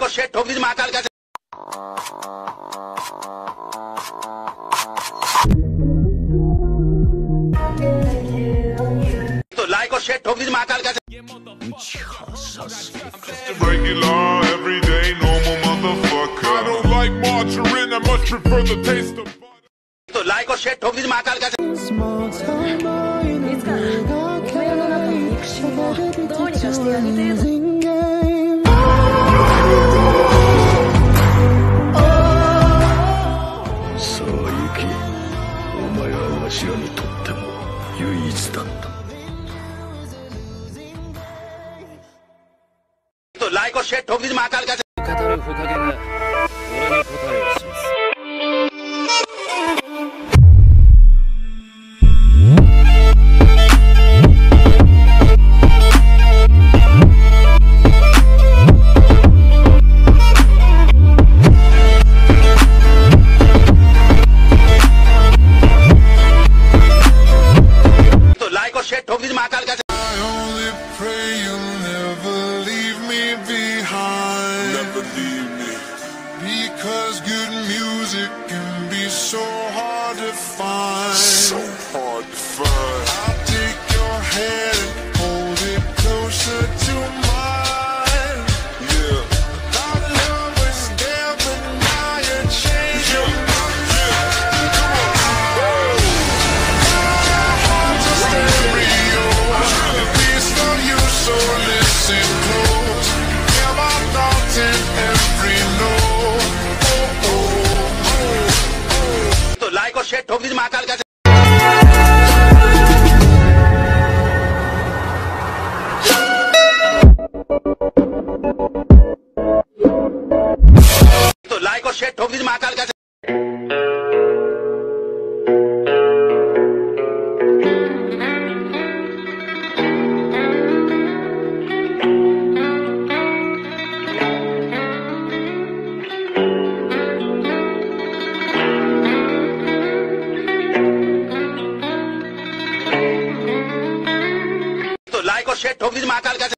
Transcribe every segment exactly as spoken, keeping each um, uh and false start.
शेट ठोक दीजिए महाकाल का। तो लाइक और शेयर ठोक दीजिए महाकाल का। Regular, everyday, normal motherfucker. I don't like margarine, I much prefer the taste of butter. तो लाइक और शेयर ठोक दीजिए महाकाल का। तो लाइक और शेयर ठोक दीजिए महाकाल का। तो लाइक और शेयर ठोक दीजिए महाकाल का। Because good music can be so hard to find. So hard to find. I'll take your hand and hold it closer to mine. Yeah. Our love was there, but now you're changing my mind. Come on. My heart's a stereo. The beats of you, so listen close. Hear my thoughts in every note. Like और share ठोक दीजिए महाकाल का। तो like और share ठोक दीजिए महाकाल का। Like और शेयर ठोक दीजिए महाकाल का।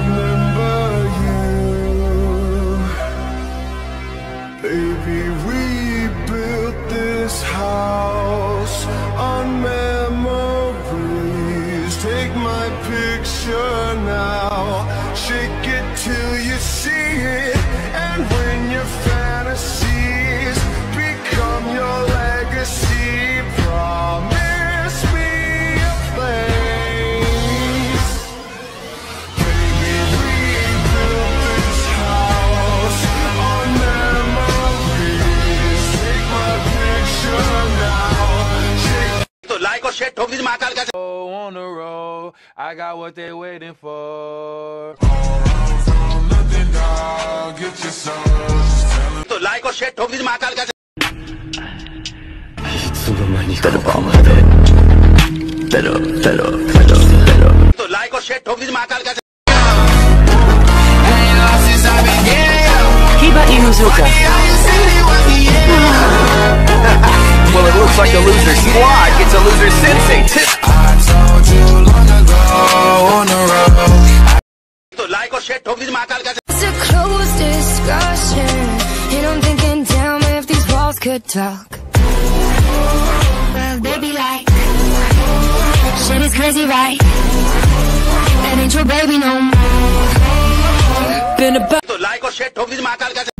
Baby, we built this house on memories. Take my picture now, shake it till you see it, and when your fantasies become your legacy, promise me a place. Baby, we built this house on memories. Take my picture now, shake. तो like और share ठोक दीजिए महाकाल का। On the road, I got what they waiting for. तो like और share ठोक दीजिए महाकाल का। तो लाइक और शेयर ठोक दीजिए महाकाल का। Hiba Inuzuka. Well, it looks like a loser squad gets a loser sensei. तो लाइक और शेयर ठोक दीजिए महाकाल का। It's a closed discussion, and I'm thinking, damn, if these walls could talk. Well, they be like, shit is crazy, right? That ain't your baby no more. Been about तो like और share ठोक दीजिए महाकाल का।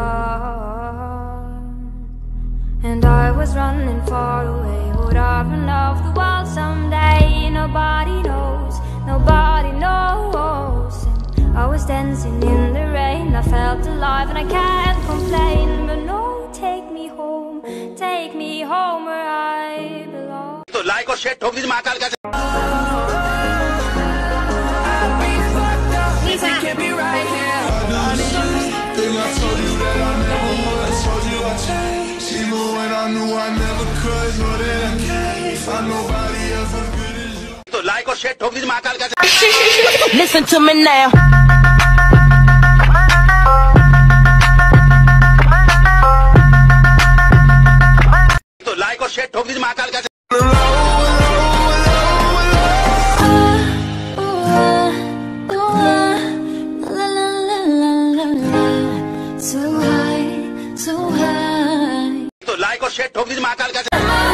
and I was running far away. Would I run off the wall someday? Nobody knows, nobody knows. And I was dancing in the rain. I felt alive and I can't complain. But no, take me home, take me home where I belong. तो like और share ठोक दीजिए महाकाल का। तो like और share ठोक दीजिए महाकाल का। Listen to me now. तो लाइक और शेयर ठोक दीजिए महाकाल का। So high, so high. तो लाइक और शेयर ठोक दीजिए महाकाल का।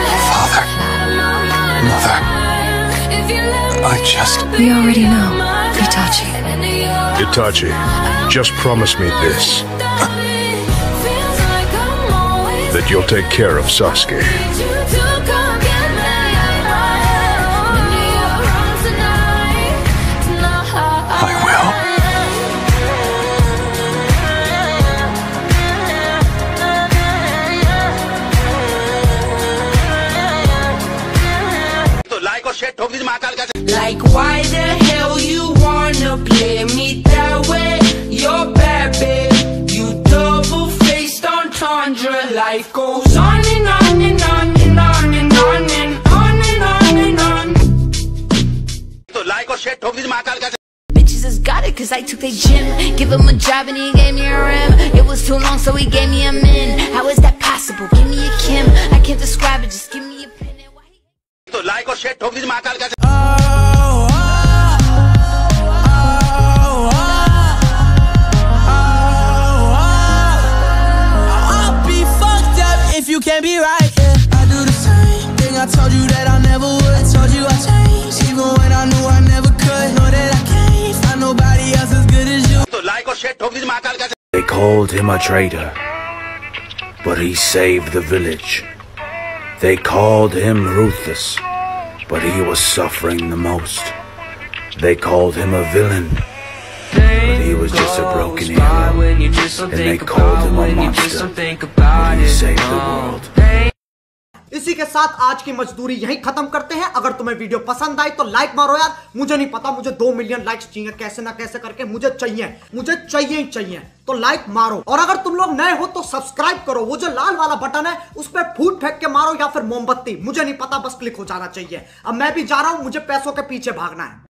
Mother, I just... We already know, Itachi. Itachi, just promise me this. That you'll take care of Sasuke. I will. तो लाइक और शेयर ठोक दीजिए महाकाल का। Like why the hell you wanna play me that way? You're bad, babe. You double-faced entendre. Life goes on and on and on and on and on and on and on and on. तो like और share ठोक दीजिए महाकाल का। Bitches just got it cause I took their gym. Give him a job and he gave me a rim. It was too long so he gave me a min. How is that possible? Give me a Kim. I can't describe it, just give me a pin. तो like और share ठोक दीजिए महाकाल का। If you can't be right, yeah. I do the same thing. I told you that I never would. I told you I changed, even when I knew I never could. Know that I can't find nobody else as good as you. तो like और share ठोक दीजिए महाकाल का। They called him a traitor, but he saved the village. They called him ruthless, but he was suffering the most. They called him a villain, but he was just a broken hero. And they called him a monster, but he saved the world. इसी के साथ आज की मजदूरी यहीं खत्म करते हैं। अगर तुम्हें वीडियो पसंद आई तो लाइक मारो यार। मुझे नहीं पता, मुझे दो मिलियन लाइक्स चाहिए, कैसे ना कैसे करके मुझे चाहिए, मुझे चाहिए ही चाहिए। तो लाइक मारो, और अगर तुम लोग नए हो तो सब्सक्राइब करो। वो जो लाल वाला बटन है उस पर फूट फेंक के मारो या फिर मोमबत्ती, मुझे नहीं पता, बस क्लिक हो जाना चाहिए। अब मैं भी जा रहा हूं, मुझे पैसों के पीछे भागना है।